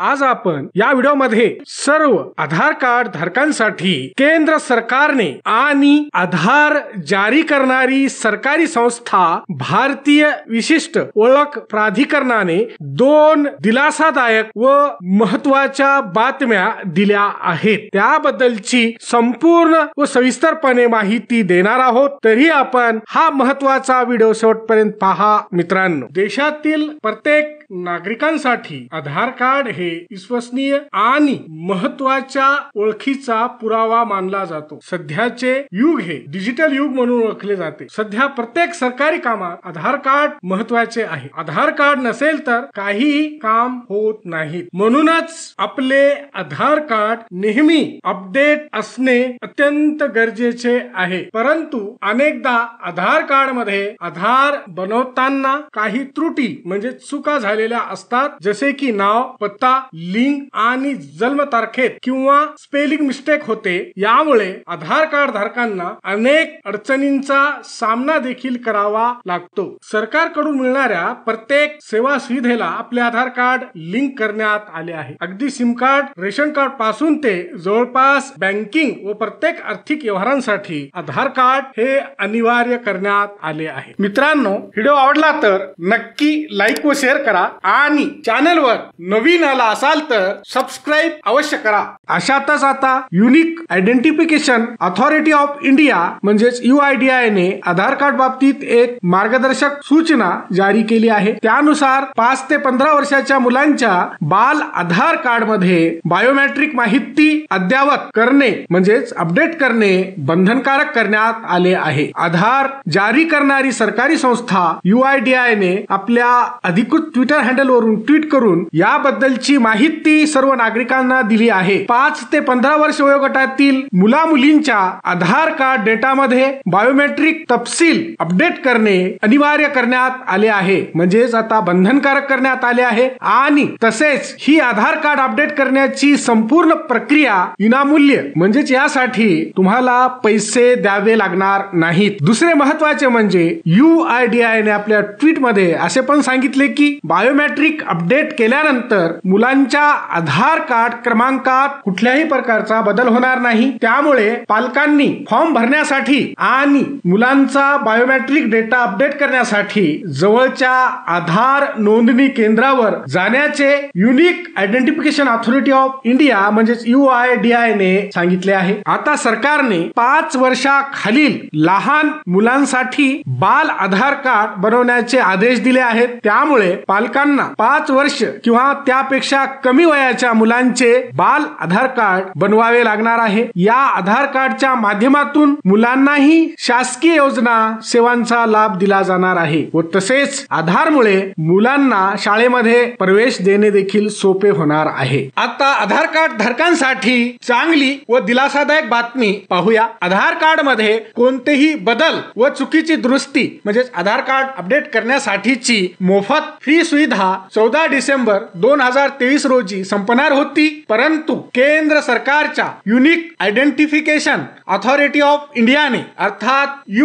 आज आपण या व्हिडिओमध्ये सर्व आधार कार्ड धारकांसाठी केंद्र सरकारने आणि आधार जारी करणारी सरकारी संस्था भारतीय विशिष्ट ओळख प्राधिकरणाने दोन दिलासादायक व महत्त्वाच्या बातम्या दिल्या आहेत। त्याबद्दलची संपूर्ण व सविस्तरपणे माहिती देणार आहोत। तरी आपण हा महत्त्वाचा व्हिडिओ शेवटपर्यंत पहा मित्रांनो। देशातील प्रत्येक नागरिकांसाठी आधार कार्ड हे विश्वसनीय आणि महत्त्वाच्या ओळखीचा पुरावा मानला जातो। सध्याचे युग हे डिजिटल युग म्हणून ओळखले जाते। सध्या प्रत्येक सरकारी कामात आधार कार्ड महत्त्वाचे आहे। आधार कार्ड नसेल तर काहीही काम होत नाही। म्हणूनच आपले आधार कार्ड नेहमी अपडेट असणे अत्यंत गरजेचे आहे। परंतु अनेकदा आधार कार्ड मध्ये आधार बनवताना काही त्रुटी म्हणजे चुका झालेल्या असतात, जसे की नाव, पत्ता, लिंक आणि जन्मतारखेत किंवा स्पेलिंग मिस्टेक होते। यामुळे आधार कार्ड धारकांना अनेक अडचणींचा सामना देखील करावा लागतो। सरकारकडून मिळणाऱ्या प्रत्येक सेवा सुविधेला आपले आधार कार्ड लिंक करण्यात आले आहे। अगदी सिम कार्ड, रेशन कार्ड पासून ते जवळपास बँकिंग व प्रत्येक आर्थिक व्यवहारांसाठी आधार कार्ड हे अनिवार्य करण्यात आले आहे। मित्रांनो, व्हिडिओ आवडला तर नक्की लाईक व शेअर करा आणि चॅनलवर नवीन आला असाल तर सबस्क्राइब अवश्य करा। अशातच आता unique identification authority of India म्हणजेच UIDAI ने आधार कार्ड बाबतीत एक मार्गदर्शक सूचना जारी केली आहे। त्यानुसार 5 ते 15 वर्षाच्या मुलांच्या बाल आधार कार्ड मध्ये बायोमेट्रिक माहिती अद्ययावत करणे म्हणजेच अपडेट करणे बंधनकारक करण्यात आले आहे। आधार जारी करणारी सरकारी संस्था UIDAI ने आपल्या अधिकृत ट्विटर हँडल वरून ट्वीट करून याबद्दलची माहिती सर्व नागरिकांना दिली आहे। 5 ते 15 वर्ष वयोगटातील मुला मुलींच्या आधार कार्ड डेटामध्ये बायोमेट्रिक तपशील अपडेट करणे अनिवार्य करण्यात आले आहे, म्हणजेच आता बंधनकारक करण्यात आले आहे। आणि तसेच ही आधार कार्ड अपडेट करण्याची संपूर्ण प्रक्रिया विनामूल्य, म्हणजेच यासाठी तुम्हाला पैसे द्यावे लागणार नाहीत। दुसरे महत्त्वाचे म्हणजे UIDAI ने आपल्या ट्विट मध्ये असे पण सांगितले की बायोमेट्रिक अपडेट केल्यानंतर मुलांच्या आधार कार्ड क्रमांकात कुठल्याही प्रकारचा बदल होणार नाही। त्यामुळे पालकांनी फॉर्म भरण्यासाठी आणि मुलांचा बायोमेट्रिक डेटा अपडेट करण्यासाठी जवळच्या आधार नोंदणी केंद्रावर जाण्याचे unique identification authority of India म्हणजेच UIDAI ने सांगितले आहे। आता सरकारने 5 वर्षाखालील लहान मुलांसाठी बाल आधार कार्ड बनवण्याचे आदेश दिले आहेत। त्यामुळे पालकांना 5 वर्ष किंवा त्यापेक्षा कमी वयाच्या मुलांचे बाल आधार कार्ड बनवावे लागणार आहे। या आधार कार्डच्या माध्यमातून मुलांनाही शासकीय योजना सेवांचा लाभ दिला जाणार आहे व तसेच आधारमुळे मुलांना शाळेमध्ये प्रवेश देणे देखील सोपे होणार आहे। आता आधार कार्ड धारकांसाठी चांगली व दिलासादायक बातमी पाहूया। आधार कार्ड मध्ये कोणतेही बदल व चुकीची दुरुस्ती म्हणजेच आधार कार्ड अपडेट करण्यासाठीची मोफत फ्री सुविधा 14 डिसेंबर 2023 रोजी संपणार होती। परंतु केंद्र सरकारच्या युनिक आयडेंटिफिकेशन अथॉरिटी ऑफ इंडियाने अर्थात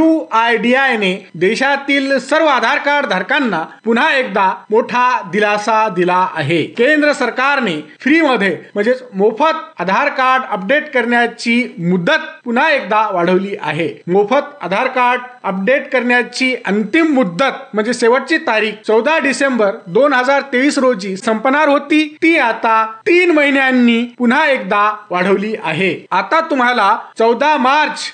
UIDAI ने देशातील सर्व आधार कार्ड धारकांना पुन्हा एकदा मोठा दिलासा दिला आहे। केंद्र सरकारने फ्री मध्ये म्हणजेच मोफत आधार कार्ड अपडेट करण्याची मुदत पुन्हा एकदा वाढवली आहे। मोफत आधार कार्ड अपडेट करण्याची अंतिम मुदत म्हणजे शेवटची तारीख 14 डिसेंबर 2023 रोजी संपणार होती, ती आता 3 महिन्यांनी पुन्हा एकदा वाढवली आहे। आता तुम्हाला 14 मार्च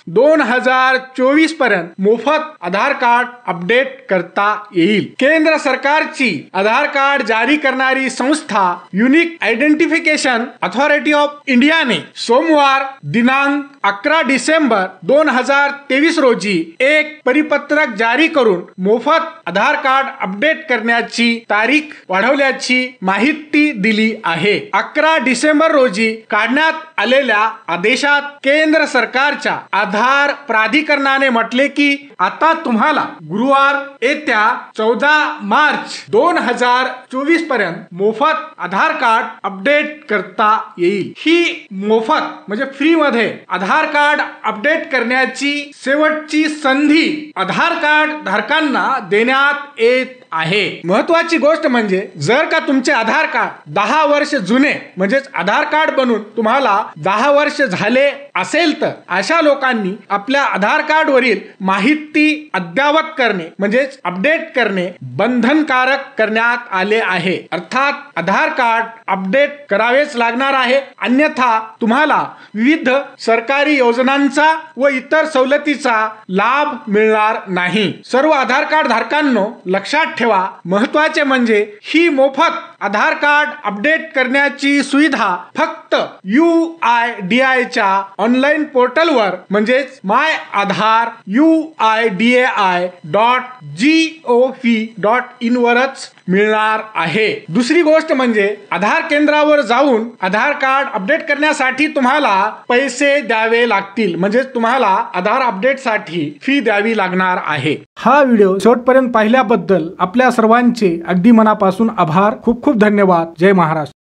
2024 पर्यंत मोफत आधार कार्ड अपडेट करता येईल। केंद्र सरकारची आधार कार्ड जारी करणारी संस्था युनिक आयडेंटिफिकेशन अथॉरिटी ऑफ इंडियाने सोमवार दिनांक 11 डिसेंबर 2023 रोजी एक परिपत्रक जारी करून मोफत आधार कार्ड अपडेट करण्याची तारीख वाढवल्याची माहिती दिली आहे। 11 डिसेंबर रोजी काढण्यात आलेल्या आदेशात केंद्र सरकारच्या आधार प्राधिकरणाने म्हटले की आता तुम्हाला गुरुवार येत्या 14 मार्च 2024 पर्यंत मोफत आधार कार्ड अपडेट करता येईल। ही मोफत म्हणजे फ्री मध्ये आधार कार्ड अपडेट करण्याची शेवटची संधी आधार कार्ड धारकांना देण्यात येत आहे। महत्त्वाची गोष्ट म्हणजे जर का तुमचे आधार कार्ड 10 वर्ष जुने म्हणजेच आधार कार्ड बनून तुम्हाला 10 वर्ष झाले असेल तर अशा लोकांनी आपल्या आधार कार्ड वरील माहिती अद्ययावत करणे म्हणजेच अपडेट करणे बंधनकारक करण्यात आले आहे. अर्थात आधार कार्ड अपडेट करावेच लागणार आहे, अन्यथा तुम्हाला विविध सरकारी योजनांचा व इतर सवलतीचा लाभ मिळणार नाही. सर्व आधार कार्ड धारकांनो लक्षात ठेवा, महत्त्वाचे म्हणजे ही मोफत आधार कार्ड अपडेट करण्याची सुविधा फक्त UIDAI च्या ऑनलाईन पोर्टलवर म्हणजेच myAadhar.uidai.gov.in वरच मिळणार आहे. दुसरी गोष्ट म्हणजे आधार केंद्रावर जाऊन आधार कार्ड अपडेट करण्यासाठी तुम्हाला पैसे द्यावे लागतील, म्हणजे तुम्हाला आधार अपडेट साठी फी द्यावी लागणार आहे. हा व्हिडिओ शेवटपर्यंत पाहिल्याबद्दल आपल्या सर्वांचे अगदी मनापासून आभार. खूप खूप धन्यवाद. जय महाराष्ट्र.